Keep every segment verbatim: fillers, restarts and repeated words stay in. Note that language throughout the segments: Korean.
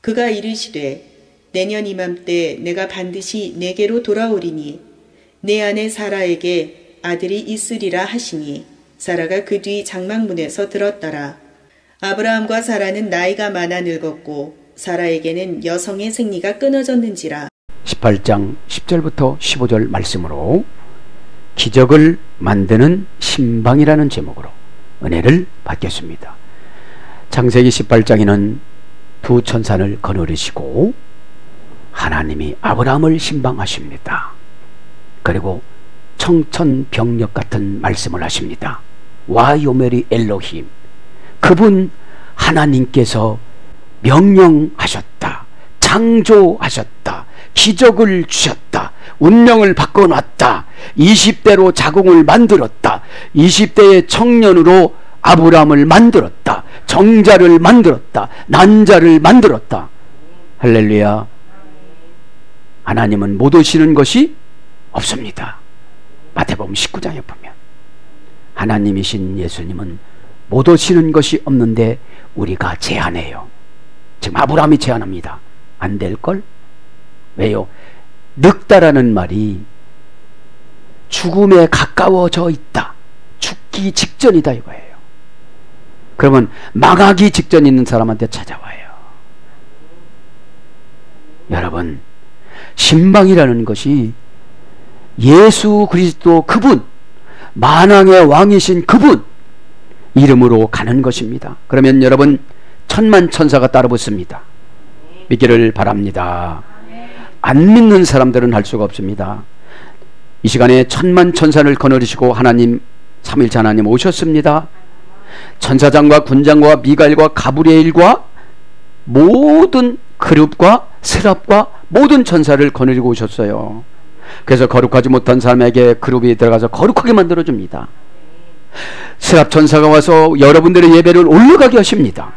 그가 이르시되 내년 이맘때 내가 반드시 내게로 돌아오리니 내 아내 사라에게 아들이 있으리라 하시니 사라가 그 뒤 장막문에서 들었더라. 아브라함과 사라는 나이가 많아 늙었고 사라에게는 여성의 생리가 끊어졌는지라. 십팔 장 십 절부터 십오 절 말씀으로 기적을 만드는 신방이라는 제목으로 은혜를 받겠습니다. 창세기 십팔 장에는 두 천사를 거느리시고 하나님이 아브라함을 신방하십니다. 그리고 청천벽력 같은 말씀을 하십니다. 와 요메리 엘로힘, 그분 하나님께서 명령하셨다, 창조하셨다, 기적을 주셨다, 운명을 바꿔놨다, 이십 대로 자궁을 만들었다, 이십 대의 청년으로 아브라함을 만들었다, 정자를 만들었다, 난자를 만들었다. 할렐루야. 하나님은 못 오시는 것이 없습니다. 마태복음 십구 장에 보면 하나님이신 예수님은 못 오시는 것이 없는데 우리가 제안해요. 지금 아브라함이 제안합니다. 안 될걸? 왜요? 늙다라는 말이 죽음에 가까워져 있다, 죽기 직전이다 이거예요. 그러면 망하기 직전 있는 사람한테 찾아와요. 여러분, 신방이라는 것이 예수 그리스도 그분, 만왕의 왕이신 그분 이름으로 가는 것입니다. 그러면 여러분, 천만 천사가 따라 붙습니다. 믿기를 바랍니다. 안 믿는 사람들은 할 수가 없습니다. 이 시간에 천만 천사를 거느리시고 하나님, 삼일째 하나님 오셨습니다. 천사장과 군장과 미가엘과 가브리엘과 모든 그룹과 스랍과 모든 천사를 거느리고 오셨어요. 그래서 거룩하지 못한 사람에게 그룹이 들어가서 거룩하게 만들어줍니다. 스랍 천사가 와서 여러분들의 예배를 올려가게 하십니다.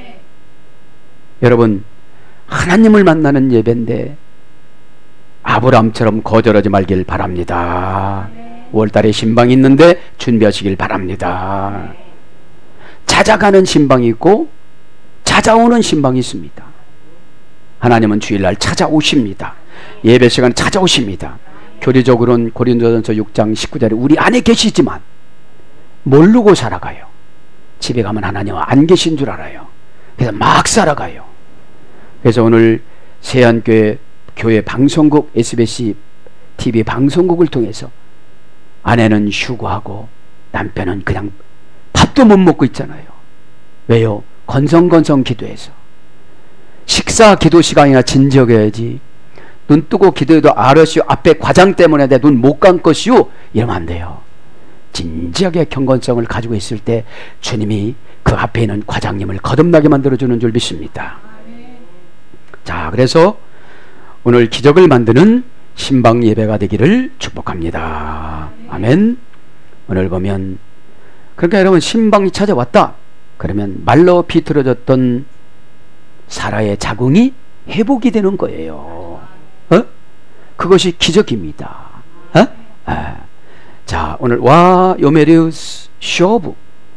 여러분, 하나님을 만나는 예배인데 아브라함처럼 거절하지 말길 바랍니다. 오월달에 신방이 있는데 준비하시길 바랍니다. 찾아가는 신방이 있고 찾아오는 신방이 있습니다. 하나님은 주일날 찾아오십니다. 예배 시간 찾아오십니다. 교리적으로는 고린도전서 육 장 십구 절에 우리 안에 계시지만 모르고 살아가요. 집에 가면 하나님 안 계신 줄 알아요. 그래서 막 살아가요. 그래서 오늘 세안교회 교회 방송국 에스비에스 티비 방송국을 통해서 아내는 휴고하고 남편은 그냥 밥도 못 먹고 있잖아요. 왜요? 건성건성 기도해서. 식사 기도 시간이나 진지하게 눈 뜨고 기도해도 알았시오, 앞에 과장 때문에 내 눈 못 감것이오, 이러면 안 돼요. 진지하게 경건성을 가지고 있을 때 주님이 그 앞에 있는 과장님을 거듭나게 만들어주는 줄 믿습니다. 자, 그래서 오늘 기적을 만드는 신방 예배가 되기를 축복합니다. 아멘. 오늘 보면, 그러니까 여러분, 신방이 찾아왔다 그러면 말로 비틀어졌던 사라의 자궁이 회복이 되는 거예요. 어? 그것이 기적입니다. 어? 아. 자, 오늘 와 요메리우스 쇼브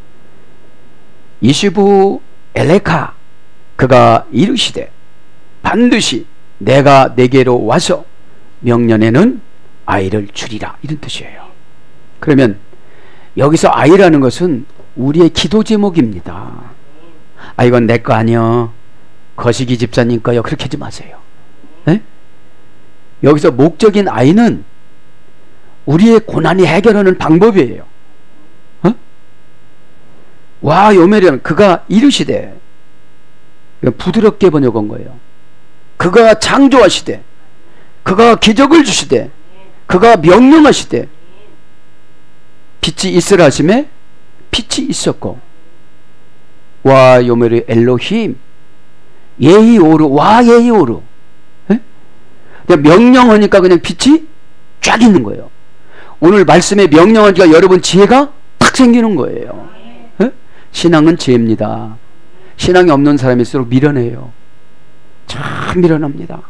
이시부 엘레카, 그가 이르시되 반드시 내가 내게로 와서 명년에는 아이를 주리라, 이런 뜻이에요. 그러면 여기서 아이라는 것은 우리의 기도 제목입니다. 아, 이건 내 거 아니여, 거시기 집사님 거요, 그렇게 하지 마세요. 에? 여기서 목적인 아이는 우리의 고난이 해결하는 방법이에요. 어? 와 요메리는 그가 이르시되, 부드럽게 번역한 거예요. 그가 창조하시되, 그가 기적을 주시되, 그가 명령하시되, 빛이 있으라 하심에 빛이 있었고, 와 요메리 엘로힘 예히 오르, 와 예히 오르. 명령하니까 그냥 빛이 쫙 있는 거예요. 오늘 말씀에 명령하니까 여러분 지혜가 탁 생기는 거예요. 에? 신앙은 지혜입니다. 신앙이 없는 사람일수록 미련해요. 참 미련합니다.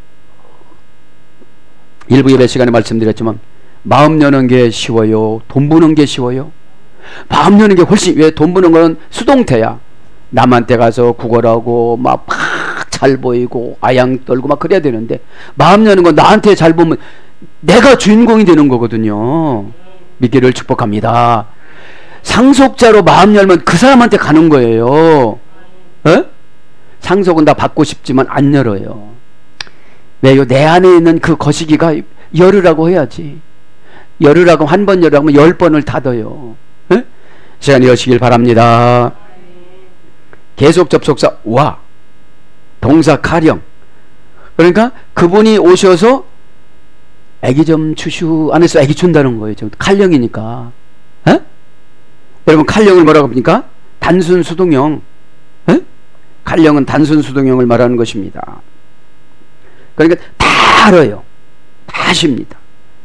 일부 예배 시간에 말씀드렸지만 마음 여는 게 쉬워요, 돈 버는 게 쉬워요? 마음 여는 게 훨씬, 왜? 돈 버는 거는 수동태야. 남한테 가서 구걸하고 막 팍 잘 보이고 아양 떨고 막 그래야 되는데, 마음 여는 건 나한테 잘 보면 내가 주인공이 되는 거거든요. 믿기를 축복합니다. 상속자로 마음 열면 그 사람한테 가는 거예요. 에? 상속은 다 받고 싶지만 안 열어요. 왜요? 내 안에 있는 그 거시기가 열으라고 해야지. 열으라고 한 번 열으라고 하면 열 번을 닫아요. 에? 시간이 여시길 바랍니다. 계속 접속사 와, 동사 가령. 그러니까 그분이 오셔서 애기 좀 주슈 안에서 애기 준다는 거예요. 지금 칼령이니까. 에? 여러분, 칼령을 뭐라고 합니까? 단순 수동형. 에? 칼령은 단순 수동형을 말하는 것입니다. 그러니까 다 알아요. 다 아십니다.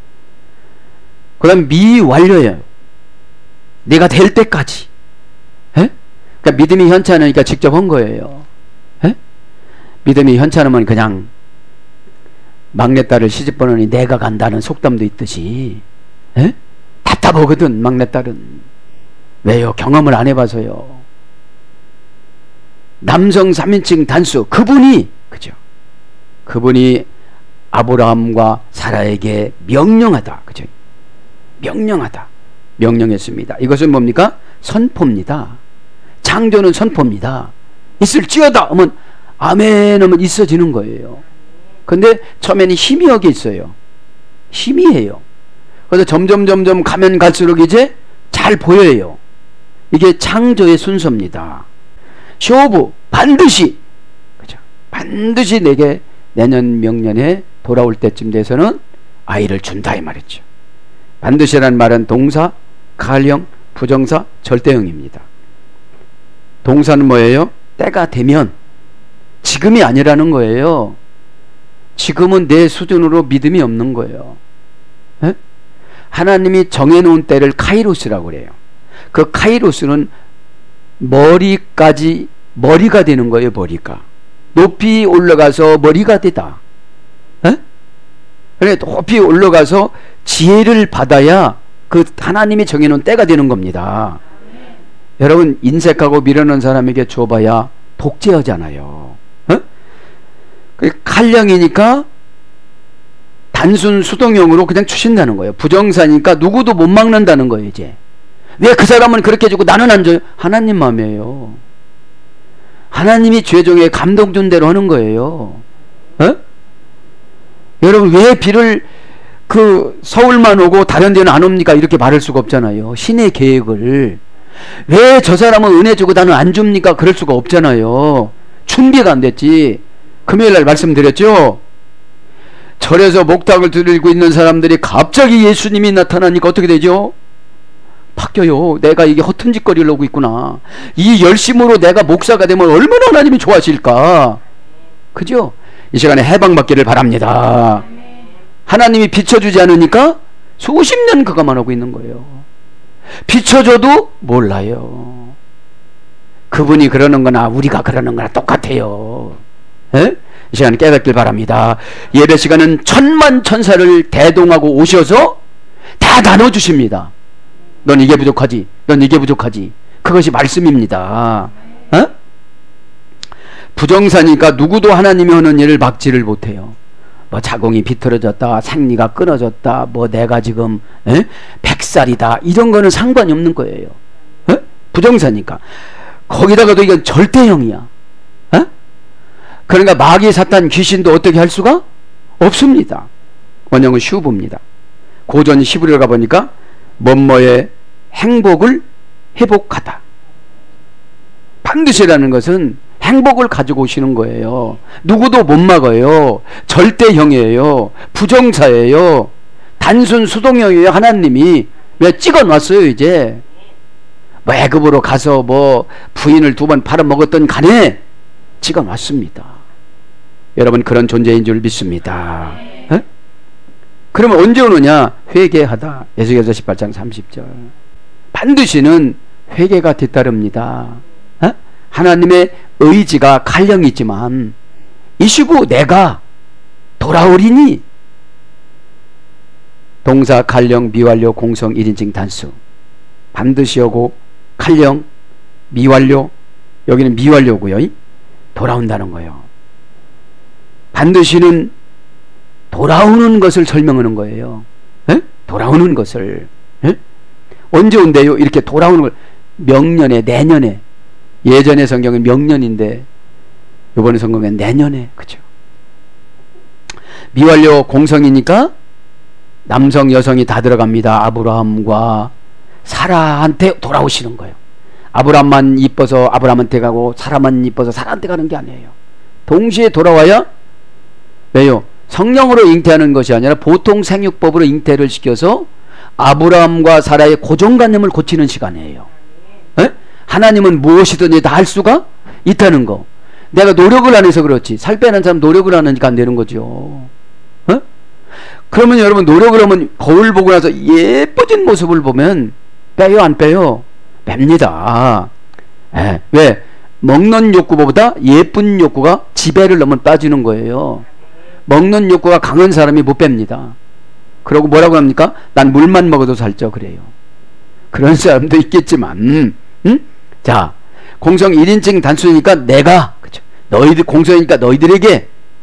그 다음 미완료예요. 내가 될 때까지. 에? 그러니까 믿음이 현찮으니까 직접 한 거예요. 에? 믿음이 현찮으면 그냥 막내딸을 시집 보느니 내가 간다는 속담도 있듯이, 에? 답답하거든 막내딸은. 왜요? 경험을 안 해봐서요. 남성 삼 인칭 단수, 그분이, 그죠? 그분이 아브라함과 사라에게 명령하다, 그죠? 명령하다, 명령했습니다. 이것은 뭡니까? 선포입니다. 창조는 선포입니다. 있을지어다 하면 아멘 하면 있어지는 거예요. 근데 처음에는 희미하게 있어요. 희미해요. 그래서 점점 점점 가면 갈수록 이제 잘 보여요. 이게 창조의 순서입니다. 쇼부, 반드시, 그죠? 반드시 내게 내년 명년에 돌아올 때쯤 돼서는 아이를 준다 이 말이죠. 반드시라는 말은 동사, 가령, 부정사, 절대형입니다. 동사는 뭐예요? 때가 되면, 지금이 아니라는 거예요. 지금은 내 수준으로 믿음이 없는 거예요. 에? 하나님이 정해놓은 때를 카이로스라고 그래요. 그 카이로스는 머리까지, 머리가 되는 거예요. 머리가 높이 올라가서 머리가 되다. 에? 그러니까 높이 올라가서 지혜를 받아야 그 하나님이 정해놓은 때가 되는 겁니다. 여러분, 인색하고 미련한 사람에게 줘봐야 독재하잖아요. 어? 칼령이니까 단순 수동형으로 그냥 주신다는 거예요. 부정사니까 누구도 못 막는다는 거예요. 이제 왜 그 사람은 그렇게 주고 나는 안 줘요? 하나님 마음이에요. 하나님이 죄종에 감동 준 대로 하는 거예요. 어? 여러분, 왜 비를 그 서울만 오고 다른 데는 안 옵니까? 이렇게 말할 수가 없잖아요. 신의 계획을. 왜 저 사람은 은혜 주고 나는 안 줍니까? 그럴 수가 없잖아요. 준비가 안 됐지. 금요일날 말씀드렸죠. 절에서 목탁을 들고 있는 사람들이 갑자기 예수님이 나타나니까 어떻게 되죠? 바뀌어요. 내가 이게 허튼 짓거리를 하고 있구나. 이 열심으로 내가 목사가 되면 얼마나 하나님이 좋아하실까. 그죠? 이 시간에 해방받기를 바랍니다. 하나님이 비춰주지 않으니까 수십 년 그것만 하고 있는 거예요. 비춰줘도 몰라요. 그분이 그러는 거나 우리가 그러는 거나 똑같아요. 에? 이 시간에 깨닫길 바랍니다. 예배 시간은 천만 천사를 대동하고 오셔서 다 나눠주십니다. 넌 이게 부족하지, 넌 이게 부족하지. 그것이 말씀입니다. 어? 부정사니까 누구도 하나님이 하는 일을 막지를 못해요. 뭐 자궁이 비틀어졌다, 생리가 끊어졌다, 뭐 내가 지금 에? 백살이다, 이런 거는 상관이 없는 거예요. 에? 부정사니까. 거기다가도 이건 절대형이야. 에? 그러니까 마귀, 사탄, 귀신도 어떻게 할 수가 없습니다. 원형은 슈브입니다. 고전 히브리어 가보니까 뭐뭐의 행복을 회복하다. 반드시라는 것은 행복을 가지고 오시는 거예요. 누구도 못 막아요. 절대형이에요. 부정사예요. 단순 수동형이에요. 하나님이 왜 찍어놨어요. 이제 뭐 애굽으로 가서 뭐 부인을 두 번 팔아먹었던 간에 찍어놨습니다. 여러분, 그런 존재인 줄 믿습니다. 에? 그러면 언제 오느냐? 회개하다. 에스겔서 십팔 장 삼십 절. 반드시는 회개가 뒤따릅니다. 에? 하나님의 의지가 칼령이지만 이시고 내가 돌아오리니. 동사, 칼령, 미완료, 공성, 일 인칭 단수. 반드시 오고 칼령, 미완료, 여기는 미완료고요. 돌아온다는 거예요. 반드시는 돌아오는 것을 설명하는 거예요. 에? 돌아오는 것을. 에? 언제 온대요? 이렇게 돌아오는 걸. 명년에, 내년에. 예전의 성경은 명년인데 이번에 성경은 내년에. 그죠? 미완료 공성이니까 남성 여성이 다 들어갑니다. 아브라함과 사라한테 돌아오시는 거예요. 아브라함만 이뻐서 아브라함한테 가고 사라만 이뻐서 사라한테 가는 게 아니에요. 동시에 돌아와야 왜요? 성령으로 잉태하는 것이 아니라 보통 생육법으로 잉태를 시켜서 아브라함과 사라의 고정관념을 고치는 시간이에요. 에? 하나님은 무엇이든지 다 할 수가 있다는 거. 내가 노력을 안 해서 그렇지. 살 빼는 사람 노력을 안 하니까 안 되는 거죠. 에? 그러면 여러분 노력을 하면 거울 보고 나서 예뻐진 모습을 보면 빼요 안 빼요? 뺍니다. 에. 왜? 먹는 욕구보다 예쁜 욕구가 지배를 넘으면 빠지는 거예요. 먹는 욕구가 강한 사람이 못 뺍니다. 그러고 뭐라고 합니까? 난 물만 먹어도 살쪄 그래요. 그런 사람도 있겠지만 음? 자, 공성 일 인칭 단수니까 내가 그쵸? 너희들 공성이니까 너희들에게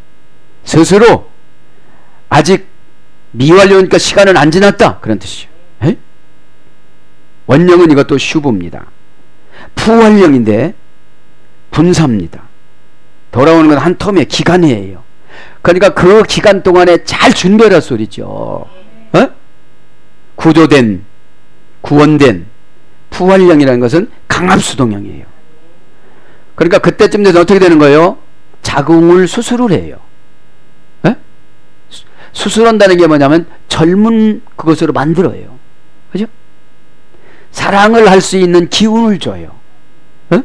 스스로 아직 미완료니까 시간은 안 지났다 그런 뜻이죠. 에? 원령은 이것도 슈브입니다. 푸활령인데 분사입니다. 돌아오는 건 한 텀의 기간이에요. 그러니까 그 기간 동안에 잘 준비하라 소리죠. 어? 구조된, 구원된 푸활령이라는 것은 강압수동령이에요. 그러니까 그때쯤 돼서 어떻게 되는 거예요? 자궁을 수술을 해요. 에? 수술한다는 게 뭐냐면 젊은 그것으로 만들어요. 그죠? 사랑을 할 수 있는 기운을 줘요. 에?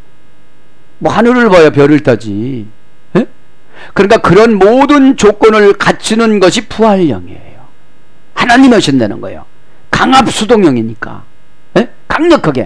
뭐 하늘을 봐야 별을 따지. 에? 그러니까 그런 모든 조건을 갖추는 것이 부활령이에요. 하나님이 하신다는 거예요. 강압수동령이니까. 에? 강력하게.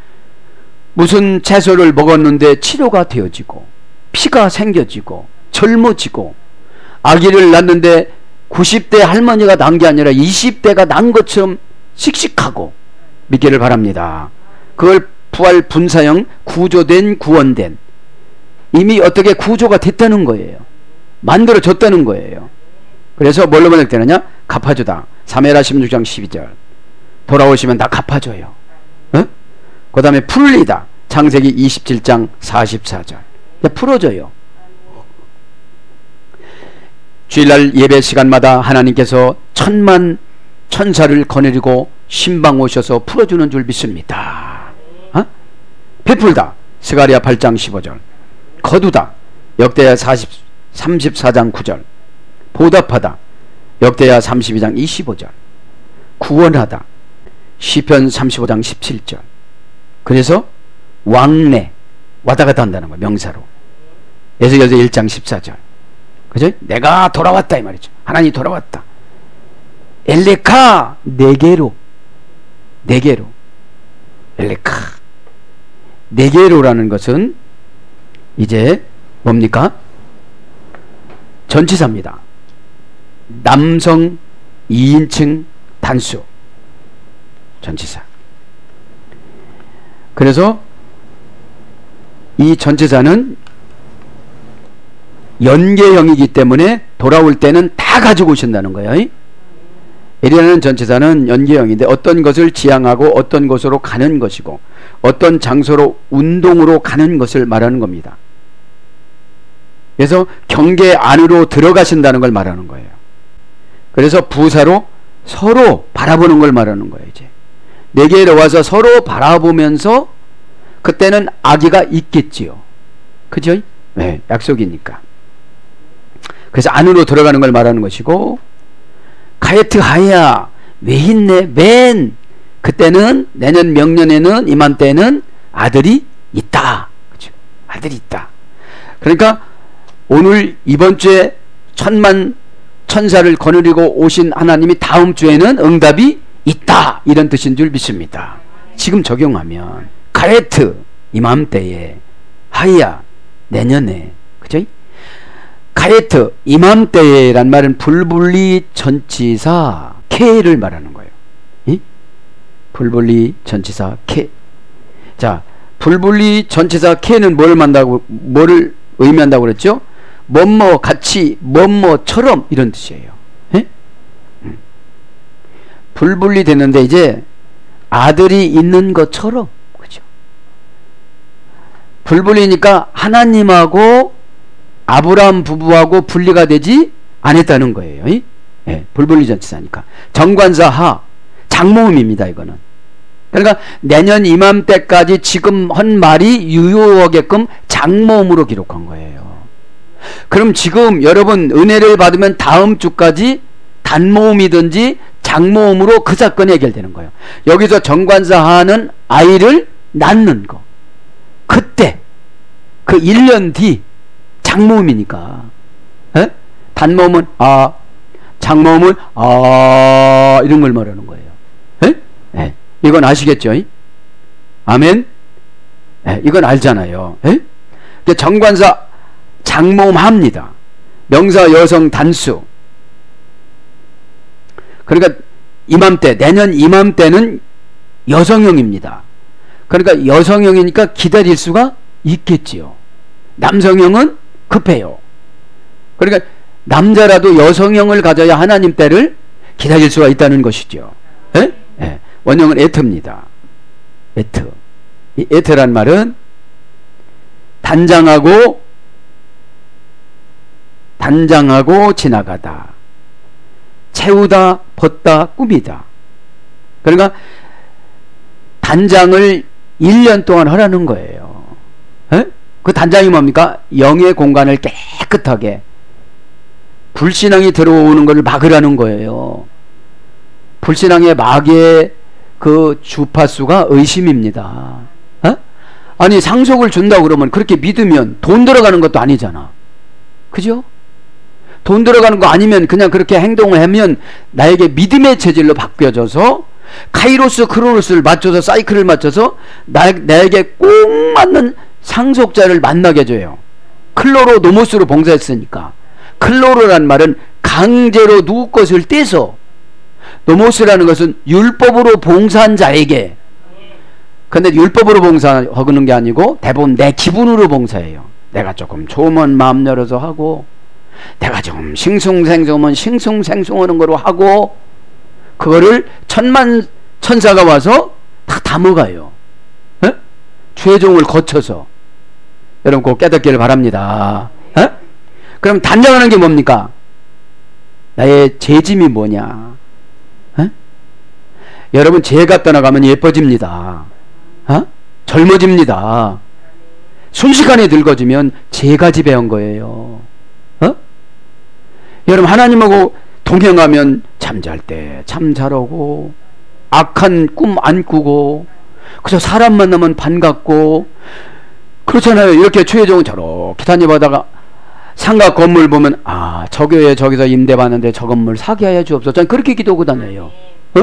무슨 채소를 먹었는데 치료가 되어지고 피가 생겨지고 젊어지고 아기를 낳는데 구십 대 할머니가 난 게 아니라 이십 대가 난 것처럼 씩씩하고 믿기를 바랍니다. 그걸 부활 분사형 구조된 구원된 이미 어떻게 구조가 됐다는 거예요. 만들어졌다는 거예요. 그래서 뭘로 번역되느냐? 갚아주다. 사무엘하 십육 장 십이 절 돌아오시면 다 갚아줘요. 어? 그 다음에 풀리다. 창세기 이십칠 장 사십사 절 풀어줘요. 주일날 예배 시간마다 하나님께서 천만 천사를 거느리고 신방 오셔서 풀어주는 줄 믿습니다. 어? 베풀다. 스가랴 팔 장 십오 절 거두다. 역대하 삼십사 장 구 절 보답하다. 역대하 삼십이 장 이십오 절 구원하다. 시편 삼십오 장 십칠 절 그래서 왕래 왔다 갔다 한다는 거예요. 명사로. 에스겔서 일 장 십사 절 그죠? 내가 돌아왔다 이 말이죠. 하나님이 돌아왔다. 엘레카 네게로 네게로 엘레카 네게로라는 것은 이제 뭡니까? 전치사입니다. 남성 이 인칭 단수 전치사. 그래서 이 전치사는 연계형이기 때문에 돌아올 때는 다 가지고 오신다는 거예요. 이라는 전치사는 연계형인데 어떤 것을 지향하고 어떤 곳으로 가는 것이고 어떤 장소로 운동으로 가는 것을 말하는 겁니다. 그래서 경계 안으로 들어가신다는 걸 말하는 거예요. 그래서 부사로 서로 바라보는 걸 말하는 거예요. 이제 내게로 와서 서로 바라보면서 그때는 아기가 있겠지요. 그죠? 네, 약속이니까. 그래서 안으로 들어가는 걸 말하는 것이고 카예트 하야 왜 있네 맨 그때는 내년 명년에는 이맘때는 아들이 있다. 그렇죠? 아들이 있다. 그러니까 오늘 이번 주에 천만 천사를 거느리고 오신 하나님이 다음 주에는 응답이 있다 이런 뜻인 줄 믿습니다. 지금 적용하면 카예트 이맘때에 하야 내년에 그죠? 카예트 이맘때에란 말은 불분리 전치사 케를 말하는 거예요. 이? 불분리 전치사 케. 자, 불분리 전치사 케는 뭘 만다고 뭐를 의미한다고 그랬죠? 뭐뭐 같이 뭐뭐처럼 이런 뜻이에요. 예? 음. 불분리 됐는데 이제 아들이 있는 것처럼, 그죠? 불분리니까 하나님하고 아브라함 부부하고 분리가 되지 않았다는 거예요. 예, 불분리 전치사니까. 정관사하 장모음입니다. 이거는. 그러니까 내년 이맘때까지 지금 한 말이 유효하게끔 장모음으로 기록한 거예요. 그럼 지금 여러분 은혜를 받으면 다음 주까지 단모음이든지 장모음으로 그 사건이 해결되는 거예요. 여기서 정관사하는 아이를 낳는 거. 그때 그 일 년 뒤 장모음이니까. 에? 단모음은 아, 장모음은 아 이런 걸 말하는 거예요. 에? 에. 이건 아시겠죠? 아멘? 에, 이건 알잖아요. 에? 정관사 장모음 합니다. 명사 여성 단수. 그러니까 이맘때, 내년 이맘때는 여성형입니다. 그러니까 여성형이니까 기다릴 수가 있겠지요. 남성형은 급해요. 그러니까 남자라도 여성형을 가져야 하나님 때를 기다릴 수가 있다는 것이죠. 에? 에. 원형은 에트입니다. 에트. 이 에트란 말은 단장하고 단장하고 지나가다, 채우다, 벗다, 꾸미다. 그러니까 단장을 일 년 동안 하라는 거예요. 에? 그 단장이 뭡니까? 영의 공간을 깨끗하게, 불신앙이 들어오는 것을 막으라는 거예요. 불신앙의 마귀의 그 주파수가 의심입니다. 에? 아니 상속을 준다고 그러면 그렇게 믿으면 돈 들어가는 것도 아니잖아. 그죠? 돈 들어가는 거 아니면 그냥 그렇게 행동을 하면 나에게 믿음의 체질로 바뀌어져서 카이로스 크로노스를 맞춰서 사이클을 맞춰서 나, 나에게 꼭 맞는 상속자를 만나게 해줘요. 클로로 노모스로 봉사했으니까. 클로로란 말은 강제로 누구 것을 떼서, 노모스라는 것은 율법으로 봉사한 자에게. 근데 율법으로 봉사하는 게 아니고 대부분 내 기분으로 봉사해요. 내가 조금 좋으면 마음 열어서 하고, 내가 좀 싱숭생숭하면 싱숭생숭하는 거로 하고, 그거를 천만 천사가 와서 다 담아가요. 에? 최종을 거쳐서. 여러분 꼭 깨닫기를 바랍니다. 에? 그럼 단장하는 게 뭡니까? 나의 재짐이 뭐냐? 에? 여러분 죄가 떠나가면 예뻐집니다. 어? 젊어집니다. 순식간에 늙어지면 죄가 지배한 거예요. 어? 여러분 하나님하고 동행하면 잠잘 때 잠 잘 오고, 악한 꿈 안 꾸고, 그저 사람 만나면 반갑고, 그렇잖아요. 이렇게 최종은 저렇게 다녀보다가 상가 건물 보면 아, 저 교회 저기서 임대 받는데 저 건물 사게 하여 주옵소서. 저는 그렇게 기도하고 다녀요. 어?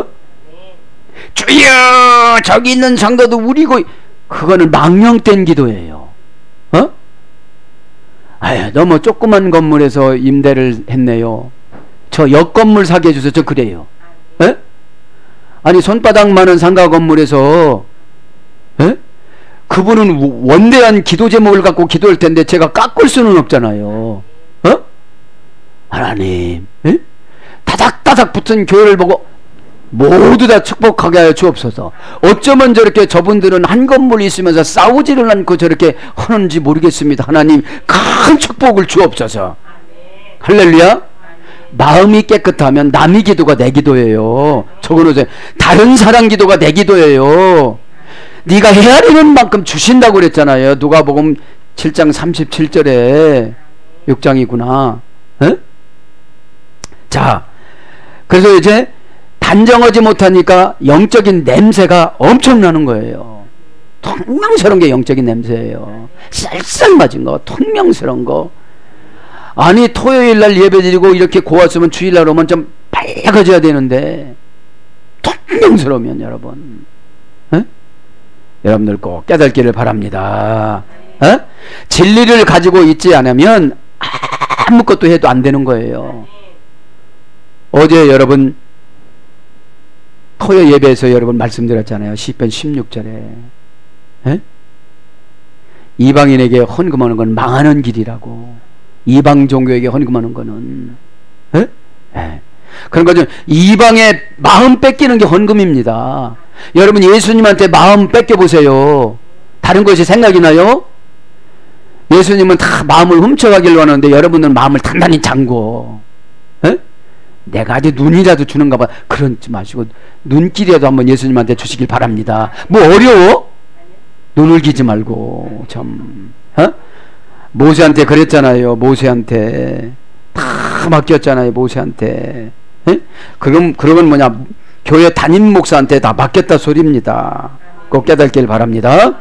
주여 저기 있는 상가도 우리고. 그거는 망령된 기도예요. 어? 아유, 너무 조그만 건물에서 임대를 했네요. 저 옆 건물 사게 해주세요. 저 그래요. 에? 아니 손바닥 많은 상가 건물에서, 에? 그분은 원대한 기도 제목을 갖고 기도할 텐데 제가 깎을 수는 없잖아요. 어? 하나님, 에? 다닥다닥 붙은 교회를 보고 모두 다 축복하게 하여 주옵소서. 어쩌면 저렇게 저분들은 한 건물 있으면서 싸우지를 않고 저렇게 하는지 모르겠습니다. 하나님 큰 축복을 주옵소서. 할렐루야. 마음이 깨끗하면 남의 기도가 내 기도예요. 적어놓으세요. 다른 사람 기도가 내 기도예요. 네가 헤아리는 만큼 주신다고 그랬잖아요. 누가복음 칠 장 삼십칠 절에, 육 장이구나. 에? 자, 그래서 이제 단정하지 못하니까 영적인 냄새가 엄청나는 거예요. 퉁명스러운 게 영적인 냄새예요. 쌀쌀 맞은 거, 퉁명스러운 거. 아니 토요일날 예배드리고 이렇게 고왔으면 주일날 오면 좀 밝아져야 되는데 퉁명스러우면 여러분, 에? 여러분들 꼭 깨닫기를 바랍니다. 에? 진리를 가지고 있지 않으면 아무것도 해도 안 되는 거예요. 어제 여러분 토요 예배에서 여러분 말씀드렸잖아요. 시편 십육 절에 에? 이방인에게 헌금하는 건 망하는 길이라고. 이방 종교에게 헌금하는 거는. 에? 에. 그런 거죠. 이방의 마음 뺏기는 게 헌금입니다. 여러분 예수님한테 마음 뺏겨보세요. 다른 것이 생각이 나요? 예수님은 다 마음을 훔쳐가기로 하는데 여러분은 마음을 단단히 잠궈. 에? 내가 아직 눈이라도 주는가 봐. 그러지 마시고 눈길이라도 한번 예수님한테 주시길 바랍니다. 뭐 어려워? 눈을 기지 말고 참. 어? 모세한테 그랬잖아요. 모세한테 다 맡겼잖아요. 모세한테. 에? 그럼 그러면 뭐냐? 교회 담임 목사한테 다 맡겼다 소리입니다. 꼭 깨닫길 바랍니다.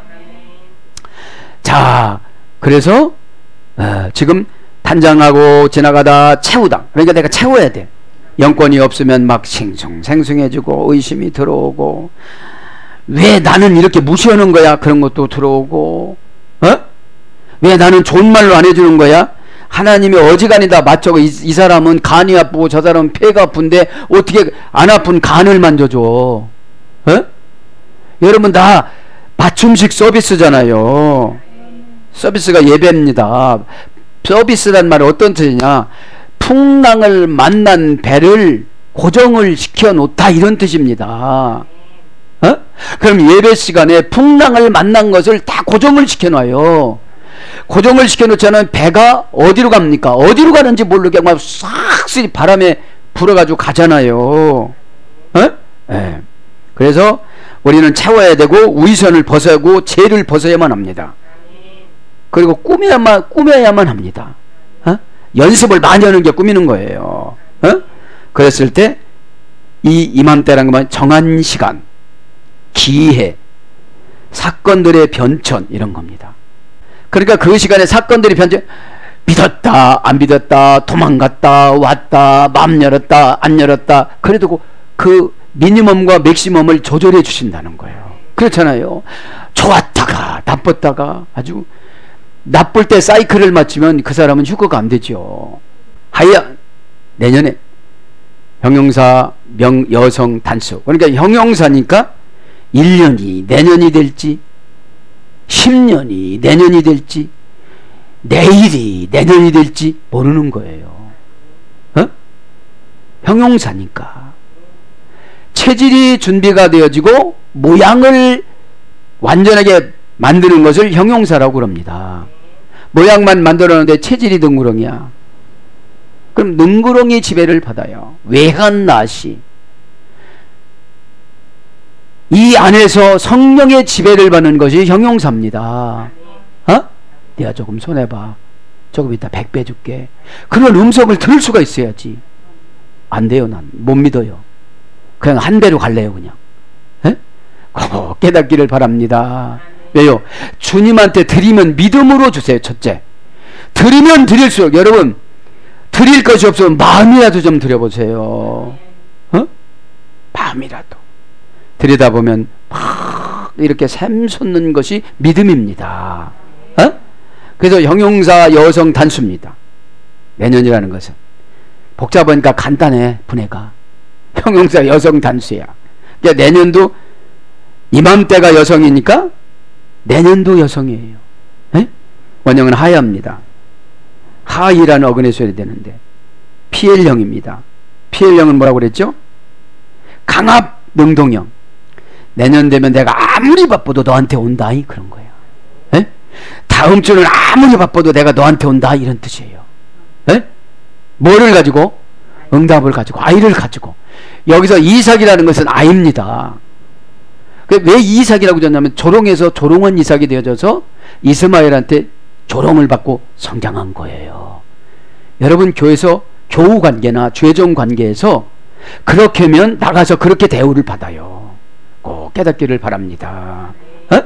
자, 그래서 어, 지금 단장하고 지나가다 채우다. 그러니까 내가 채워야 돼. 영권이 없으면 막 싱숭생숭해지고 의심이 들어오고 왜 나는 이렇게 무시하는 거야? 그런 것도 들어오고 어? 왜 나는 좋은 말로 안 해주는 거야? 하나님이 어지간히다 맞춰고 이, 이 사람은 간이 아프고 저 사람은 폐가 아픈데 어떻게 안 아픈 간을 만져줘? 어? 여러분 다 맞춤식 서비스잖아요. 서비스가 예배입니다. 서비스란 말은 어떤 뜻이냐? 풍랑을 만난 배를 고정을 시켜 놓다 이런 뜻입니다. 어? 그럼 예배 시간에 풍랑을 만난 것을 다 고정을 시켜 놔요. 고정을 시켜 놓자면 배가 어디로 갑니까? 어디로 가는지 모르게 막 싹쓸이 바람에 불어가지고 가잖아요. 어? 네. 그래서 우리는 채워야 되고 위선을 벗어야고 죄를 벗어야만 합니다. 그리고 꾸며야만 꾸며야만 합니다. 어? 연습을 많이 하는 게 꾸미는 거예요. 어? 그랬을 때 이 이맘때라는 건 정한 시간, 기회, 사건들의 변천 이런 겁니다. 그러니까 그 시간에 사건들이 변천, 믿었다 안 믿었다 도망갔다 왔다 마음 열었다 안 열었다 그래도 그 미니멈과 맥시멈을 조절해 주신다는 거예요. 그렇잖아요. 좋았다가 나빴다가 아주 나쁠 때 사이클을 맞추면 그 사람은 휴거가 안 되죠. 하여 내년에 형용사 명 여성 단수, 그러니까 형용사니까 일 년이 내년이 될지 십 년이 내년이 될지 내일이 내년이 될지 모르는 거예요. 어? 형용사니까 체질이 준비가 되어지고 모양을 완전하게 만드는 것을 형용사라고 그럽니다. 모양만 만들었는데 체질이 능구렁이야. 그럼 능구렁이 지배를 받아요. 외한 낫이 이 안에서 성령의 지배를 받는 것이 형용사입니다. 어? 내가 조금 손해봐. 조금 이따 백 배 줄게. 그런 음성을 들을 수가 있어야지. 안 돼요. 난 못 믿어요. 그냥 한 배로 갈래요. 그냥. 에? 꼭 깨닫기를 바랍니다. 왜요? 주님한테 드리면 믿음으로 주세요. 첫째, 드리면 드릴수록 여러분 드릴 것이 없으면 마음이라도 좀 드려보세요. 어? 마음이라도 드리다 보면 막 이렇게 샘솟는 것이 믿음입니다. 어? 그래서 형용사 여성 단수입니다. 내년이라는 것은 복잡하니까 간단해. 분해가 형용사 여성 단수야. 그러니까 내년도 이맘때가 여성이니까 내년도 여성이에요. 에? 원형은 하야입니다. 하이라는 어근에 써야 되는데 피엘형입니다. 피엘형은 뭐라고 그랬죠? 강압 능동형. 내년 되면 내가 아무리 바빠도 너한테 온다 이 그런 거예요. 에? 다음 주는 아무리 바빠도 내가 너한테 온다 이런 뜻이에요. 에? 뭐를 가지고? 응답을 가지고 아이를 가지고. 여기서 이삭이라는 것은 아이입니다. 왜 이삭이라고 졌냐면 조롱에서 조롱한 이삭이 되어져서 이스마엘한테 조롱을 받고 성장한 거예요. 여러분 교회에서 교우 관계나 죄종 관계에서 그렇게 하면 나가서 그렇게 대우를 받아요. 꼭 깨닫기를 바랍니다. 어?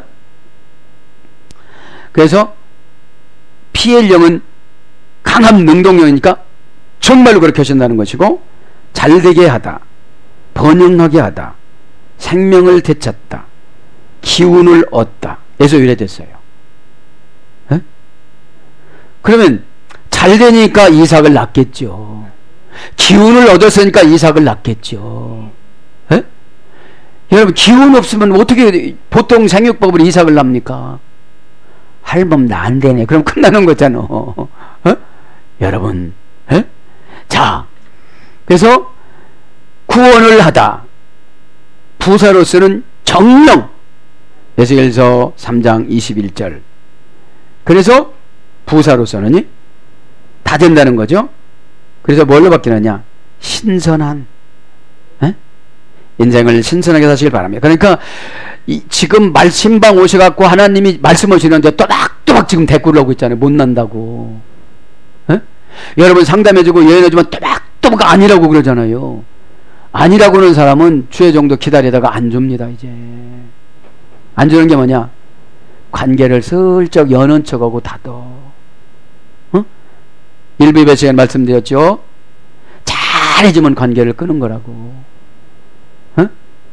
그래서 피엘령은 강함 능동형이니까 정말로 그렇게 하신다는 것이고, 잘되게 하다, 번영하게 하다, 생명을 되찾다, 기운을 얻다 에서 유래됐어요. 에? 그러면 잘 되니까 이삭을 낳겠죠. 기운을 얻었으니까 이삭을 낳겠죠. 에? 여러분 기운 없으면 어떻게 보통 생육법으로 이삭을 낳습니까? 할멈 나 안 되네. 그럼 끝나는 거잖아. 어? 여러분, 에? 자, 그래서 구원을 하다. 부사로서는 정령. 에스겔서 삼 장 이십일 절. 그래서 부사로서는 다 된다는 거죠. 그래서 뭘로 바뀌느냐? 신선한. 에? 인생을 신선하게 사시길 바랍니다. 그러니까 이 지금 말 신방 오셔갖고 하나님이 말씀하시는데 또박또박 지금 댓글을 하고 있잖아요. 못 난다고. 에? 여러분 상담해주고 예언해주면 또박또박 아니라고 그러잖아요. 아니라고 하는 사람은 주의 정도 기다리다가 안 줍니다. 이제 안 주는 게 뭐냐? 관계를 슬쩍 여는 척하고 닫어. 어? 일부 예배 시간에 말씀드렸죠. 잘해주면 관계를 끄는 거라고. 어?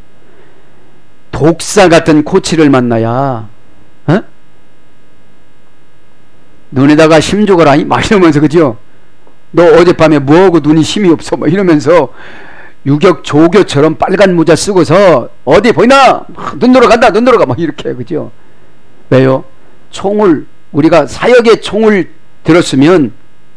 독사 같은 코치를 만나야 어? 눈에다가 힘 줘가라 막 이러면서, 그죠? 너 어젯밤에 뭐하고 눈이 힘이 없어 막 이러면서 유격 조교처럼 빨간 모자 쓰고서 어디 보이나? 눈 돌아간다 눈 돌아가 막 이렇게, 그죠? 왜요? 총을, 우리가 사역의 총을 들었으면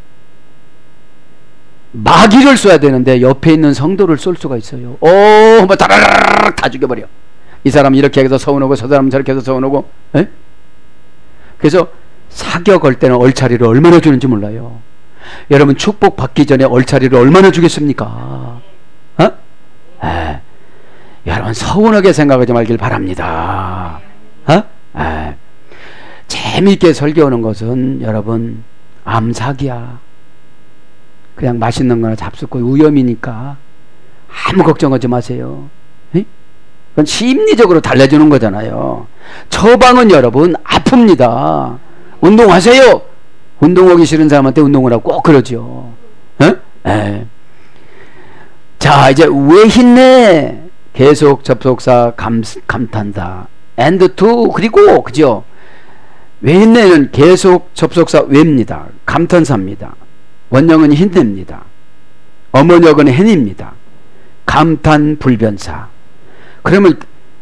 마귀를 쏘야 되는데 옆에 있는 성도를 쏠 수가 있어요. 오, 뭐 다라라락 다 죽여버려. 이 사람 이렇게 해서 서운하고 저 사람 저렇게 해서 서운하고. 에? 그래서 사격 걸 때는 얼차리를 얼마나 주는지 몰라요. 여러분 축복 받기 전에 얼차리를 얼마나 주겠습니까? 어? 에. 여러분 서운하게 생각하지 말길 바랍니다. 어? 에. 재미있게 설교하는 것은 여러분 암사기야. 그냥 맛있는 거나 잡숫고 위험이니까 아무 걱정하지 마세요. 에? 그건 심리적으로 달래주는 거잖아요. 처방은 여러분 아픕니다. 운동하세요. 운동하기 싫은 사람한테 운동을 하고 꼭 그러죠. 에? 에. 자, 이제 왜 힘내? 계속 접속사 감, 감탄사 and to, 그리고 그죠? 왜 힘내는 계속 접속사 왜입니다. 감탄사입니다. 원형은 힘냅니다. 어머니역은 hen입니다. 감탄 불변사. 그러면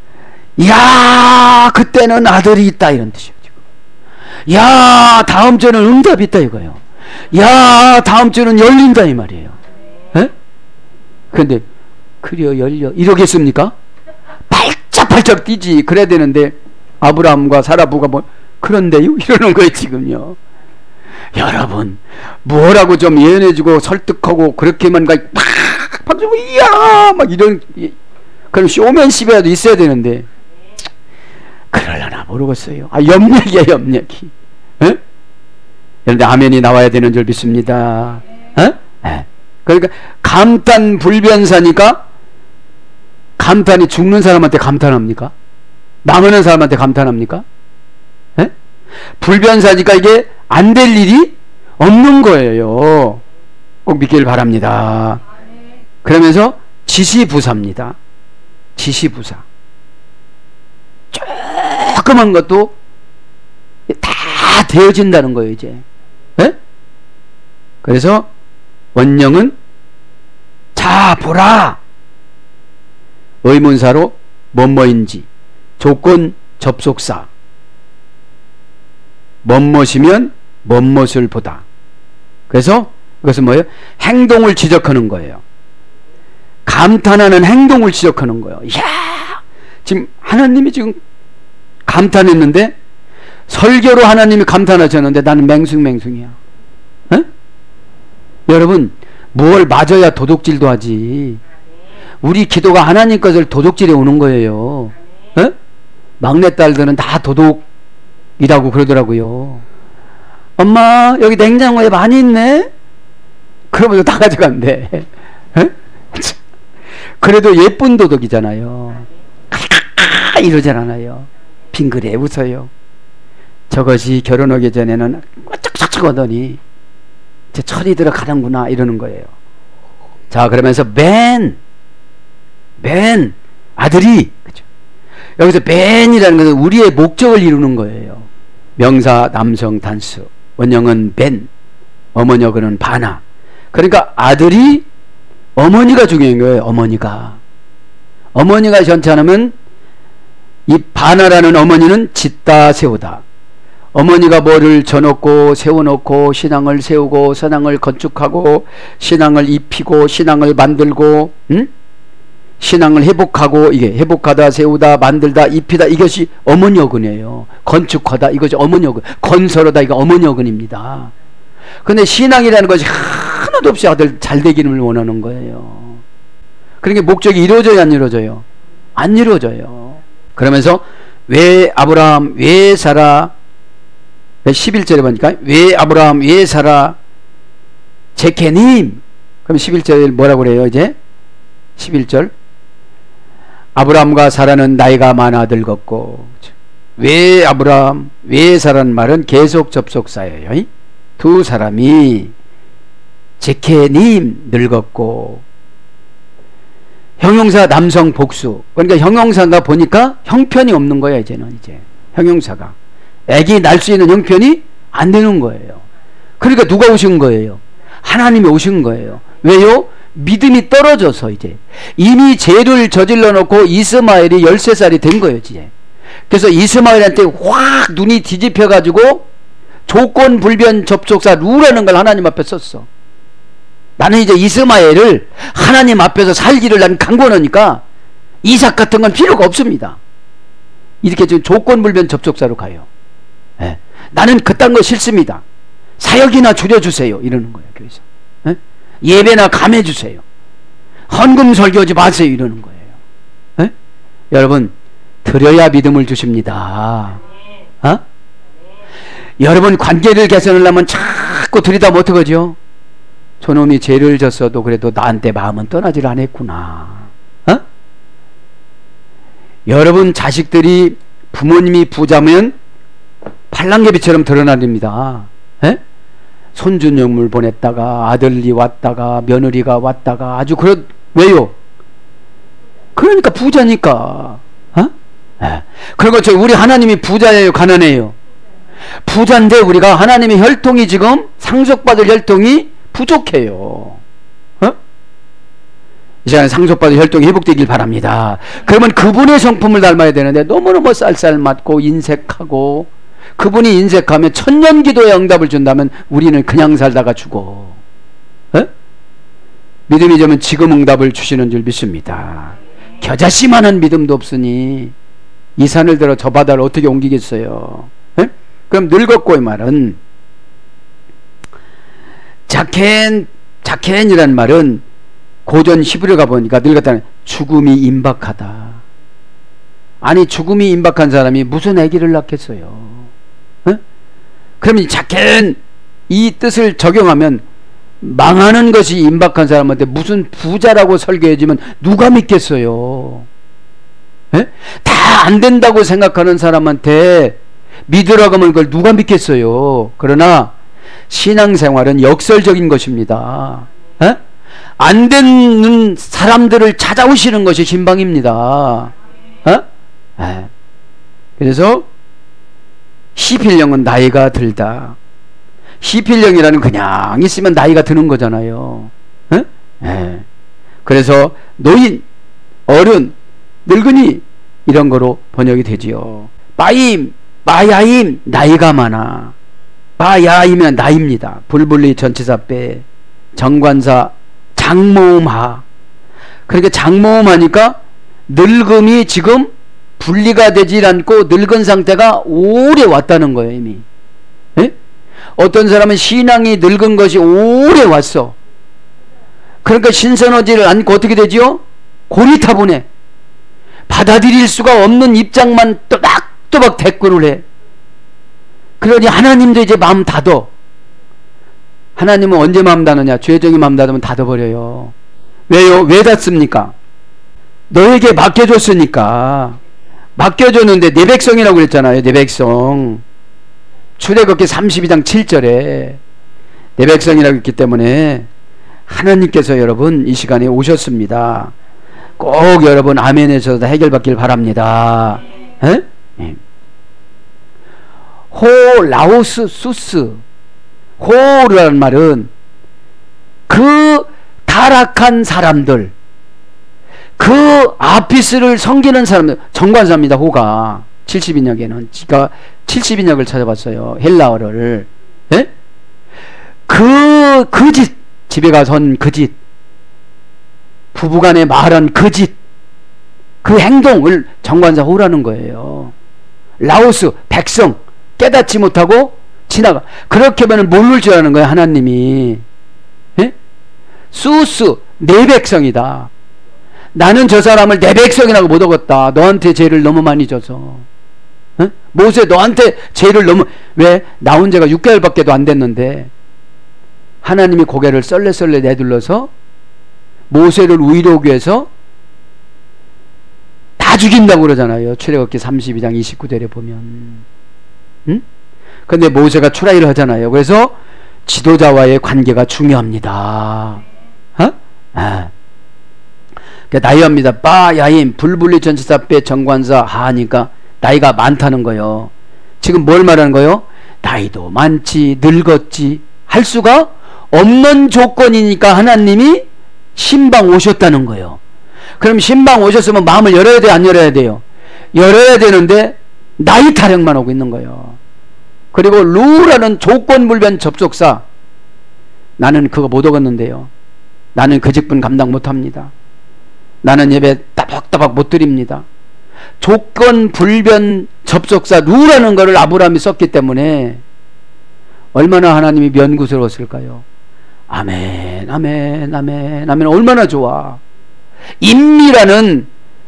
야 그때는 아들이 있다 이런 뜻이에요. 지금. 야 다음 주는 응답이 있다 이거예요. 야 다음 주는 열린다 이 말이에요. 에? 근데 그려 열려 이러겠습니까? 발짝발짝 뛰지. 그래야 되는데 아브라함과 사라부가 뭐 그런데요 이러는 거예요 지금요. 여러분 뭐라고 좀 예언해주고 설득하고 그렇게만 가 팍 박수 이야 막 이런, 그럼 쇼맨십이라도 있어야 되는데 그러려나 모르겠어요. 아 염려기야 염려기. 에? 그런데 아멘이 나와야 되는 줄 믿습니다. 에? 에. 그러니까 감탄 불변사니까 감탄이 죽는 사람한테 감탄합니까? 남은 사람한테 감탄합니까? 에? 불변사니까 이게 안 될 일이 없는 거예요. 꼭 믿길 바랍니다. 그러면서 지시부사입니다. 지시부사. 조그만 것도 다 되어진다는 거예요 이제. 에? 그래서 원령은 자 보라. 의문사로 뭐뭐인지 조건 접속사 뭐뭇이면 뭐뭇을 보다. 그래서 그것은 뭐예요? 행동을 지적하는 거예요. 감탄하는 행동을 지적하는 거예요. 이야 지금 하나님이 지금 감탄했는데 설교로 하나님이 감탄하셨는데 나는 맹숭맹숭이야. 에? 여러분 뭘 맞아야 도둑질도 하지. 우리 기도가 하나님 것을 도둑질해 오는 거예요. 에? 막내딸들은 다 도둑이라고 그러더라고요. 엄마 여기 냉장고에 많이 있네. 그러면서 다 가져간대. 에? 그래도 예쁜 도둑이잖아요. 이러지 않아요. 빙그레 웃어요. 저것이 결혼하기 전에는 쩍쩍쩍 하더니 이제 철이 들어가는구나 이러는 거예요. 자 그러면서 맨 맨 아들이, 그죠? 여기서 맨이라는 것은 우리의 목적을 이루는 거예요. 명사 남성 단수, 원형은 맨, 어머니역은 바나. 그러니까 아들이 어머니가 중요한 거예요. 어머니가 어머니가 괜찮으면 이 바나라는 어머니는 짓다 세우다. 어머니가 뭐를 져놓고 세워놓고 신앙을 세우고 선앙을 건축하고 신앙을 입히고 신앙을 만들고 응? 신앙을 회복하고 이게 회복하다 세우다 만들다 입히다 이것이 어머니 어근이에요. 건축하다 이것이 어머니 어근, 건설하다 이거 어머니 어근입니다. 근데 신앙이라는 것이 하나도 없이 아들 잘 되기를 원하는 거예요. 그러니까 목적이 이루어져요, 안 이루어져요? 안 이루어져요. 그러면서 왜 아브라함 왜 사라 십일 절에 보니까 왜 아브라함 왜 사라 제케님. 그럼 십일 절에 뭐라고 그래요? 이제 십일 절 아브라함과 사라는 나이가 많아 늙었고, 왜 아브라함 왜 사라는 말은 계속 접속사예요. 두 사람이 제케님 늙었고, 형용사 남성 복수. 그러니까 형용사인가 보니까 형편이 없는 거야. 이제는 이제 형용사가 애기 낳을 수 있는 형편이 안 되는 거예요. 그러니까 누가 오신 거예요? 하나님이 오신 거예요. 왜요? 믿음이 떨어져서 이제 이미 죄를 저질러 놓고 이스마엘이 열세 살이 된 거예요. 이제 그래서 이스마엘한테 확 눈이 뒤집혀 가지고 조건 불변 접속사 루라는 걸 하나님 앞에 썼어. 나는 이제 이스마엘을 하나님 앞에서 살기를 난 강권하니까 이삭 같은 건 필요가 없습니다. 이렇게 지금 조건 불변 접속사로 가요. 네. 나는 그딴 거 싫습니다. 사역이나 줄여주세요. 이러는 거예요. 그래서 네? 예배나 감해주세요. 헌금 설교하지 마세요. 이러는 거예요. 네? 여러분 드려야 믿음을 주십니다. 어? 여러분 관계를 개선하려면 자꾸 들이다면 어떡하죠? 저놈이 죄를 졌어도 그래도 나한테 마음은 떠나질 않았구나. 어? 여러분 자식들이 부모님이 부자면 팔랑개비처럼 드러나립니다. 에? 손주녀물 보냈다가 아들이 왔다가 며느리가 왔다가 아주 그렇 왜요? 그러니까 부자니까. 어? 에. 그리고 저 우리 하나님이 부자예요, 가난해요? 부자인데 우리가 하나님의 혈통이 지금 상속받을 혈통이 부족해요. 어? 이 시간에 상속받을 혈통이 회복되길 바랍니다. 그러면 그분의 성품을 닮아야 되는데 너무너무 쌀쌀맞고 인색하고, 그분이 인색하면 천년기도의 응답을 준다면 우리는 그냥 살다가 죽어. 어? 믿음이 되면 지금 응답을 주시는 줄 믿습니다. 겨자씨만한 믿음도 없으니 이 산을 들어 저 바다를 어떻게 옮기겠어요? 어? 그럼 늙었고의 말은 자켄, 자켄이라는 말은 고전 히브리어 가보니까 늙었다는 죽음이 임박하다. 아니 죽음이 임박한 사람이 무슨 아기를 낳겠어요? 어? 그럼 이 자켄 이 뜻을 적용하면 망하는 것이 임박한 사람한테 무슨 부자라고 설교해주면 누가 믿겠어요? 다 안 된다고 생각하는 사람한테 믿으라고 하면 그걸 누가 믿겠어요? 그러나 신앙생활은 역설적인 것입니다. 에? 안 되는 사람들을 찾아오시는 것이 신방입니다. 에? 에. 그래서 시필령은 나이가 들다. 시필령이라는 그냥 있으면 나이가 드는 거잖아요. 에? 에. 그래서 노인, 어른, 늙은이 이런 거로 번역이 되지요. 빠임, 빠야임 나이가 많아. 빠야이면 나이입니다. 불불리 전치사 빼 정관사 장모음하. 그러니까 장모음하니까 늙음이 지금 분리가 되질 않고 늙은 상태가 오래 왔다는 거예요. 이미. 에? 어떤 사람은 신앙이 늙은 것이 오래 왔어. 그러니까 신선하지를 않고 어떻게 되지요? 고리타분해. 받아들일 수가 없는 입장만 또박또박 대꾸를 해. 그러니 하나님도 이제 마음 닫어. 하나님은 언제 마음 닫느냐? 죄정이 마음 닫으면 닫아버려요. 왜요? 왜 닫습니까? 너에게 맡겨줬으니까. 맡겨줬는데 내 백성이라고 그랬잖아요. 내 백성. 출애굽기 삼십이 장 칠 절에 내 백성이라고 했기 때문에 하나님께서 여러분 이 시간에 오셨습니다. 꼭 여러분 아멘에서 다 해결받길 바랍니다. 에? 예. 호 라오스 수스. 호라는 말은 그 타락한 사람들, 그 아피스를 섬기는 사람들, 정관사입니다. 호가 칠십 인역에는. 제가 칠십 인역을 찾아봤어요. 헬라어를. 예? 그, 그 짓, 집에 가서 한 그 짓, 부부간에 말한 그 짓, 그 행동을 정관사 호라는 거예요. 라오스, 백성, 깨닫지 못하고 지나가. 그렇게 하면 모를 줄 아는 거예요, 하나님이. 예? 수스, 내 백성이다. 나는 저 사람을 내 백성이라고 못 얻었다. 너한테 죄를 너무 많이 져서. 예? 모세 너한테 죄를 너무, 왜? 나온 지가 육 개월밖에 안 됐는데 하나님이 고개를 썰레썰레 내둘러서 모세를 위로하기 위해서 다 죽인다고 그러잖아요. 출애굽기 삼십이 장 이십구 절에 보면. 응? 근데 모세가 출하이를 하잖아요. 그래서 지도자와의 관계가 중요합니다. 어? 아. 나이합니다. 빠, 야임, 불불리 전치사 빼 정관사 하니까 나이가 많다는 거예요. 지금 뭘 말하는 거예요? 나이도 많지, 늙었지, 할 수가 없는 조건이니까 하나님이 신방 오셨다는 거예요. 그럼 신방 오셨으면 마음을 열어야 돼, 안 열어야 돼요? 열어야 되는데 나이 타령만 오고 있는 거예요. 그리고 루라는 조건불변 접속사, 나는 그거 못 얻었는데요. 나는 그 직분 감당 못합니다. 나는 예배 따박따박 못 드립니다. 조건불변 접속사 루라는 거를 아브라함이 썼기 때문에 얼마나 하나님이 면구스러웠을까요? 아멘, 아멘, 아멘, 아멘. 얼마나 좋아. 임미라는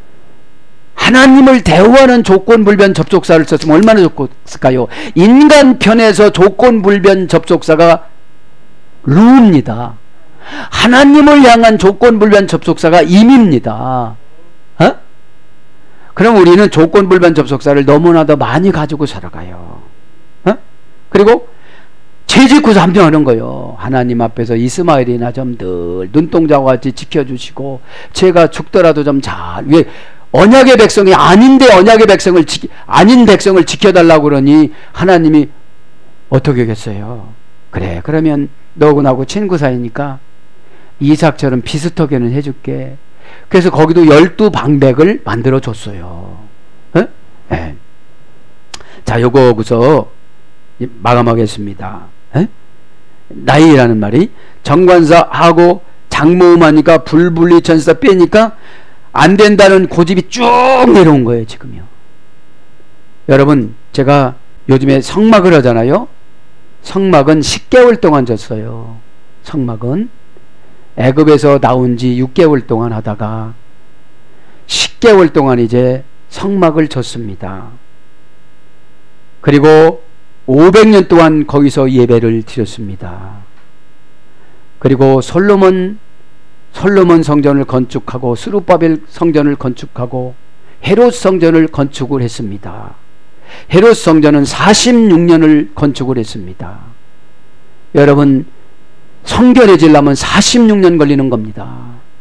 하나님을 대우하는 조건불변 접속사를 썼으면 얼마나 좋을까요? 인간 편에서 조건불변 접속사가 루입니다. 하나님을 향한 조건불변 접속사가 임입니다. 어? 그럼 우리는 조건불변 접속사를 너무나도 많이 가지고 살아가요. 어? 그리고 죄짓고서 한평하는 거예요. 하나님 앞에서 이스마엘이나 좀 늘 눈동자와 같이 지켜주시고 제가 죽더라도 좀 잘, 왜 언약의 백성이 아닌데 언약의 백성을 지, 아닌 백성을 지켜달라고 그러니 하나님이 어떻게 하겠어요? 그래, 그러면 너하고 나하고 친구 사이니까 이삭처럼 비슷하게는 해줄게. 그래서 거기도 열두 방백을 만들어 줬어요. 어? 네. 자, 요거 하고서 마감하겠습니다. 에? 나이라는 말이 정관사하고 장모음하니까 불분리 전사 빼니까 안 된다는 고집이 쭉 내려온 거예요, 지금요. 여러분, 제가 요즘에 성막을 하잖아요. 성막은 십 개월 동안 졌어요. 성막은 애굽에서 나온 지 육 개월 동안 하다가 십 개월 동안 이제 성막을 졌습니다. 그리고 오백 년 동안 거기서 예배를 드렸습니다. 그리고 솔로몬 솔로몬 성전을 건축하고 스룹바벨 성전을 건축하고 헤롯 성전을 건축을 했습니다. 헤롯 성전은 사십육 년을 건축을 했습니다. 여러분, 성결해지려면 사십육 년 걸리는 겁니다.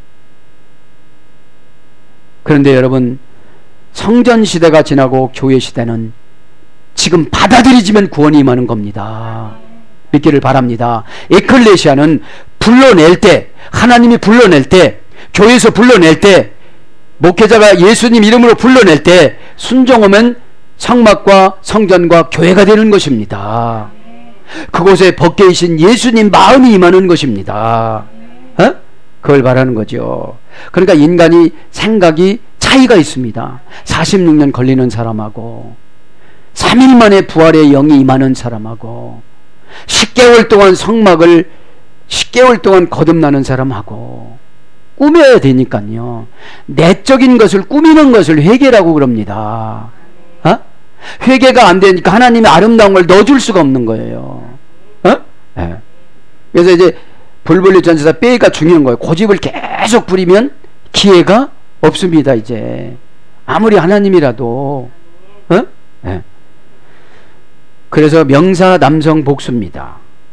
그런데 여러분, 성전 시대가 지나고 교회 시대는 지금 받아들이지면 구원이 임하는 겁니다. 믿기를 바랍니다. 에클레시아는 불러낼 때, 하나님이 불러낼 때, 교회에서 불러낼 때, 목회자가 예수님 이름으로 불러낼 때 순종하면 성막과 성전과 교회가 되는 것입니다. 그곳에 벗겨이신 예수님 마음이 임하는 것입니다. 어? 그걸 말하는 거죠. 그러니까 인간이 생각이 차이가 있습니다. 사십육 년 걸리는 사람하고 삼 일 만에 부활의 영이 임하는 사람하고 십 개월 동안 성막을 십 개월 동안 거듭나는 사람하고 꾸며야 되니까요. 내적인 것을 꾸미는 것을 회개라고 그럽니다. 어? 회개가 안 되니까 하나님이 아름다운 걸 넣어줄 수가 없는 거예요. 어? 네. 그래서 이제 불분리 전치사 빼기가 중요한 거예요. 고집을 계속 부리면 기회가 없습니다. 이제 아무리 하나님이라도 어? 네. 그래서 명사 남성 복수입니다.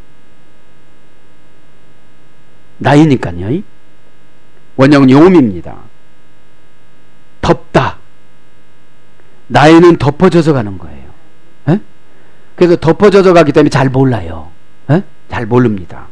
나이니까요. 원형은 요음입니다. 덮다. 나이는 덮어져서 가는 거예요. 에? 그래서 덮어져서 가기 때문에 잘 몰라요. 에? 잘 모릅니다.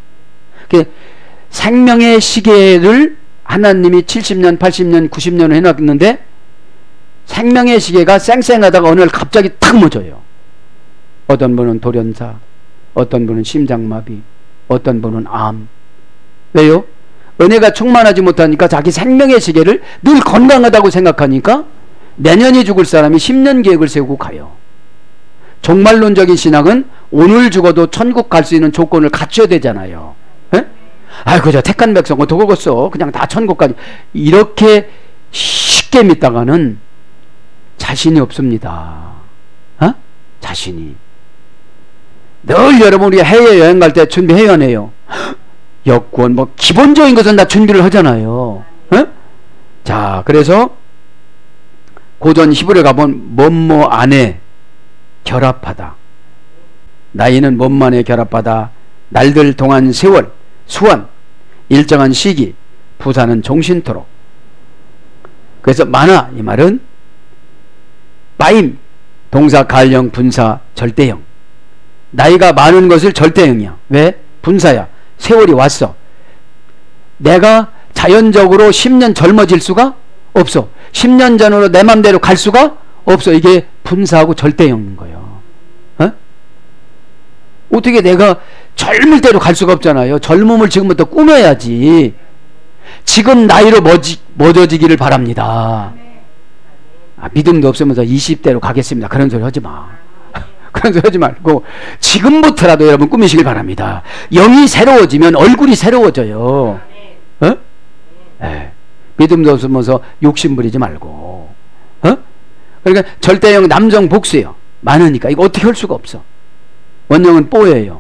생명의 시계를 하나님이 칠십 년, 팔십 년, 구십 년을 해놨는데 생명의 시계가 쌩쌩하다가 어느 날 갑자기 탁 멎어요. 어떤 분은 돌연사, 어떤 분은 심장마비, 어떤 분은 암. 왜요? 은혜가 충만하지 못하니까 자기 생명의 시계를 늘 건강하다고 생각하니까 내년이 죽을 사람이 십 년 계획을 세우고 가요. 종말론적인 신앙은 오늘 죽어도 천국 갈 수 있는 조건을 갖춰야 되잖아요. 에? 아이 그저 택한 백성 어떻게 걷어 그냥 다 천국까지 이렇게 쉽게 믿다가는 자신이 없습니다. 어? 자신이 늘 여러분 우리 해외여행 갈 때 준비해야 하네요. 여권 뭐 기본적인 것은 다 준비를 하잖아요. 어? 자 그래서 고전 히브리에 가보면 뭐뭐 안에 결합하다, 나이는 몸만에 결합하다, 날들 동안 세월, 수완, 일정한 시기, 부사는 종신토록. 그래서 많아 이 말은 빠임, 동사 갈형, 분사, 절대형. 나이가 많은 것을 절대형이야. 왜? 분사야. 세월이 왔어. 내가 자연적으로 십 년 젊어질 수가 없어. 십 년 전으로 내 맘대로 갈 수가 없어. 이게 분사하고 절대형인 거예요. 어? 어떻게 내가 젊을 대로 갈 수가 없잖아요. 젊음을 지금부터 꾸며야지. 지금 나이로 멎지, 멎어지기를 바랍니다. 아, 믿음도 없으면서 이십 대로 가겠습니다. 그런 소리 하지 마. 그런 소리 하지 말고 지금부터라도 여러분 꾸미시길 바랍니다. 영이 새로워지면 얼굴이 새로워져요. 어? 에, 믿음도 없으면서 욕심 부리지 말고. 어? 그러니까 절대형 남성 복수예요. 많으니까 이거 어떻게 할 수가 없어. 원형은 뽀예요.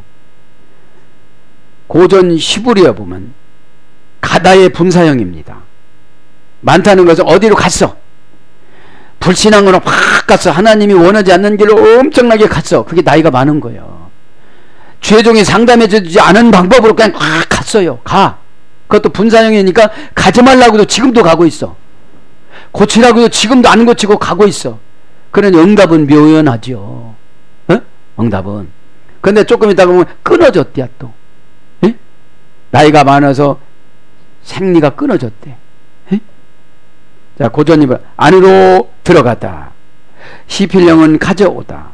고전 히브리어 보면 가다의 분사형입니다. 많다는 것은 어디로 갔어. 불신앙으로 확 갔어. 하나님이 원하지 않는 길로 엄청나게 갔어. 그게 나이가 많은 거예요. 죄종이 상담해주지 않은 방법으로 그냥 확 갔어요. 가. 그것도 분사형이니까 가지 말라고도 지금도 가고 있어. 고치라고도 지금도 안 고치고 가고 있어. 그런 응답은 묘연하죠. 어? 응답은. 근데 조금 있다가 보면 끊어졌대야 또. 에? 나이가 많아서 생리가 끊어졌대. 에? 자, 고전입을 안으로 들어가다. 시필령은 가져오다.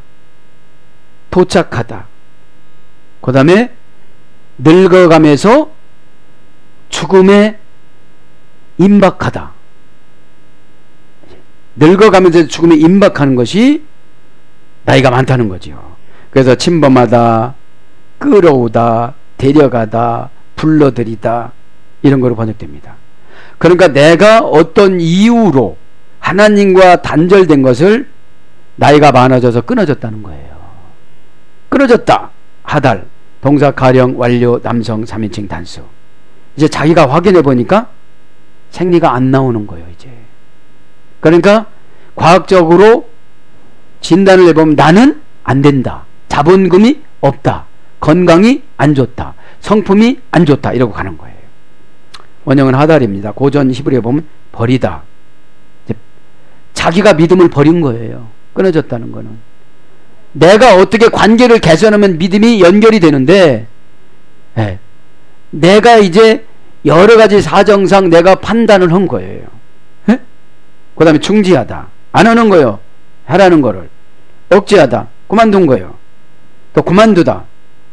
도착하다. 그 다음에 늙어가면서 죽음에 임박하다. 늙어가면서 죽음에 임박하는 것이 나이가 많다는 거죠. 그래서 침범하다, 끌어오다, 데려가다, 불러들이다 이런 거로 번역됩니다. 그러니까 내가 어떤 이유로 하나님과 단절된 것을 나이가 많아져서 끊어졌다는 거예요. 끊어졌다. 하달, 동사 가령, 완료, 남성, 삼인칭 단수. 이제 자기가 확인해 보니까 생리가 안 나오는 거예요. 이제. 그러니까 과학적으로 진단을 해보면 나는 안 된다. 자본금이 없다. 건강이 안 좋다. 성품이 안 좋다. 이러고 가는 거예요. 원형은 하달입니다. 고전 히브리에 보면 버리다. 이제 자기가 믿음을 버린 거예요. 끊어졌다는 거는. 내가 어떻게 관계를 개선하면 믿음이 연결이 되는데, 네. 내가 이제 여러 가지 사정상 내가 판단을 한 거예요. 네? 그 다음에 중지하다. 안 하는 거예요. 하라는 거를. 억제하다. 그만둔 거예요. 또 그만두다.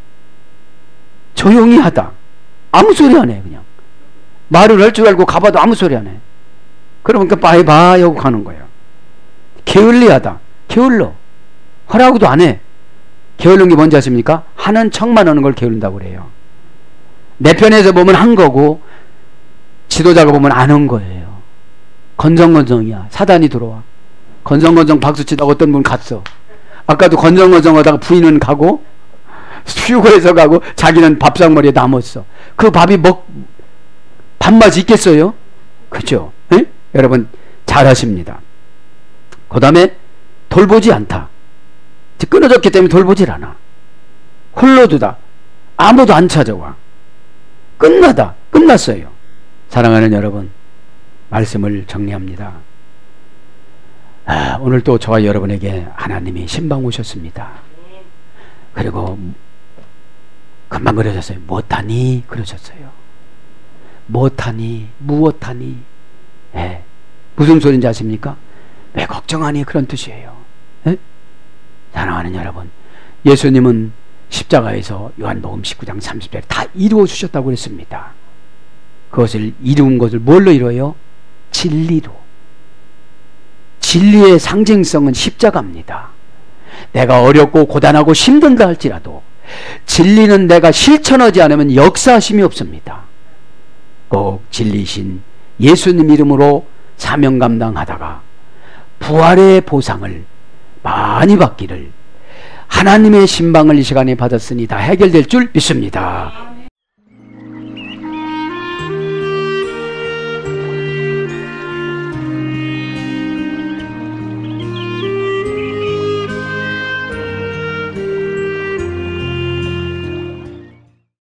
조용히 하다. 아무 소리 안 해, 그냥. 말을 할 줄 알고 가봐도 아무 소리 안 해. 그러니까 바이바이 하고 가는 거예요. 게을리하다. 게을러. 하라고도 안 해. 게으른 게 뭔지 아십니까? 하는 척만 하는 걸 게으른다고 그래요. 내 편에서 보면 한 거고 지도자가 보면 안 한 거예요. 건성건성이야. 사단이 들어와. 건성건성 박수치다가 어떤 분 갔어. 아까도 건성건성 하다가 부인은 가고 휴거해서 가고 자기는 밥상머리에 남았어. 그 밥이 먹 밥맛이 있겠어요? 그죠? 에? 여러분 잘하십니다. 그 다음에 돌보지 않다. 끊어졌기 때문에 돌보질 않아. 홀로 두다. 아무도 안 찾아와. 끝나다. 끝났어요. 사랑하는 여러분, 말씀을 정리합니다. 아, 오늘 또 저와 여러분에게 하나님이 신방 오셨습니다. 그리고 금방 그러셨어요. 못하니 그러셨어요. 못하니 무엇하니. 예. 무슨 소리인지 아십니까? 왜 걱정하니? 그런 뜻이에요. 에? 사랑하는 여러분, 예수님은 십자가에서 요한복음 십구 장 삼십 절에 다 이루어 주셨다고 그랬습니다. 그것을 이룬 것을 뭘로 이루어요? 진리로. 진리의 상징성은 십자가입니다. 내가 어렵고 고단하고 힘든다 할지라도 진리는 내가 실천하지 않으면 역사하심이 없습니다. 꼭 진리신 예수님 이름으로 사명 감당하다가 부활의 보상을 많이 받기를, 하나님의 신방을 이 시간에 받았으니 다 해결될 줄 믿습니다.